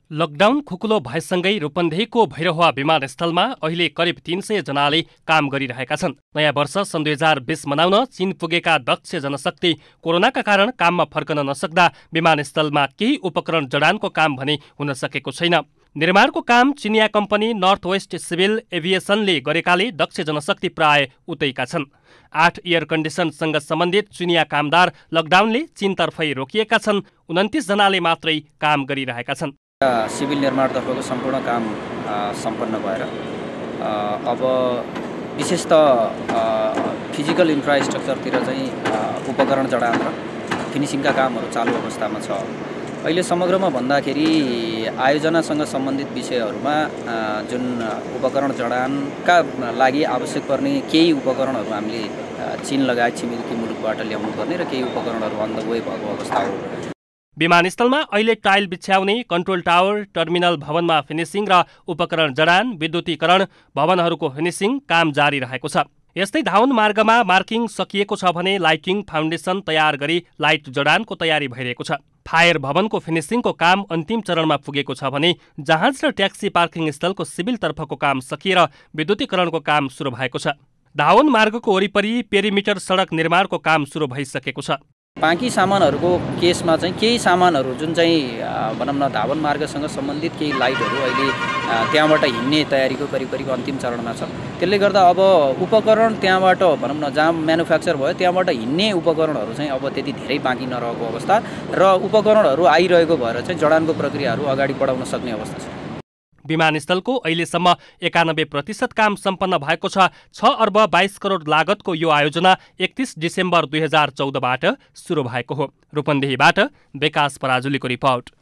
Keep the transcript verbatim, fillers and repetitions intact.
Lockdown खुकुलो भएसँगै रूपन्देहीको भैरहवा विमानस्थलमा अहिले करिब तीन सय जनाले काम गरिरहेका छन्। नयाँ वर्ष सन् दुई हजार बिस मनाउन चीन पुगेका दक्ष जनशक्ति कोरोनाका कारण काममा फर्कन नसक्दा विमानस्थलमा केही उपकरण जडानको काम भने हुन सकेको छैन। निर्माणको काम चिनिया कम्पनी नर्थ वेस्ट सिभिल एभिएसनले गरेकाले दक्ष जनशक्ति प्राय उतैका छन्। आठ एयर कन्डिसनसँग सम्बन्धित चिनिया कामदार लकडाउनले चीनतर्फै रोकिएका छन्। उन्तिस जनाले मात्रै काम गरिरहेका छन्। सिभिल निर्माणतर्फको सम्पूर्ण काम सम्पन्न भएर अब विशेष त फिजिकल इन्फ्रास्ट्रक्चरतिर चाहिँ उपकरण जडान र फिनिसिङका कामहरू चालु अवस्थामा छ। अहिले समग्रमा भन्दाखेरि आयोजनासँग सम्बन्धित विषयहरूमा जुन उपकरण जडानका लागि आवश्यक पर्ने केही उपकरणहरू हामीले चीन लगायत छिमेकी मुलुकबाट ल्याउनु पर्ने र केही उपकरणहरू अन द वे भएको अवस्था हो। विमानस्थलमा अहिले टाइल बिछ्याउने, कन्ट्रोल टावर, टर्मिनल भवनमा फिनिसिङ र उपकरण जडान, विद्युतीकरण, भवनहरूको फिनिसिङ काम जारी रहेको छ। यस्तै धावन मार्गमा मार्किङ सकिएको छ भने लाइटिङ फाउन्डेसन तयार गरी लाइट जडानको तयारी भइरहेको छ। फायर भवनको फिनिसिङको काम अन्तिम चरणमा पुगेको छ भने जहाज र ट्याक्सी पार्किङ स्थलको सिभिल तर्फको काम सकिएर विद्युतीकरणको काम सुरु भएको छ। धावन मार्गको वरिपरि पेरिमिटर सडक निर्माणको काम सुरु भइसकेको छ। बाँकी सामानहरूको केसमा चाहिँ केही सामानहरू जुन चाहिँ भनौँ न धावन मार्गसँग सम्बन्धित केही लाइटहरू अहिले त्यहाँबाट हिँड्ने तयारीको करिब करिब अन्तिम चरणमा छ। त्यसले गर्दा अब उपकरण त्यहाँबाट भनौँ न जहाँ म्यानुफ्याक्चर भयो त्यहाँबाट हिँड्ने उपकरणहरू चाहिँ अब त्यति धेरै बाँकी नरहेको अवस्था र उपकरणहरू आइरहेको भएर चाहिँ जडानको प्रक्रियाहरू अगाडि बढाउन सक्ने अवस्था छ। विमानस्थलको अहिलेसम्म एकानब्बे प्रतिशत काम सम्पन्न भएको छ। छ अर्ब बाइस करोड लागतको यो आयोजना एकतिस डिसेम्बर दुई हजार चौधबाट सुरु भएको हो। रूपन्देहीबाट विकास पराजुलीको रिपोर्ट।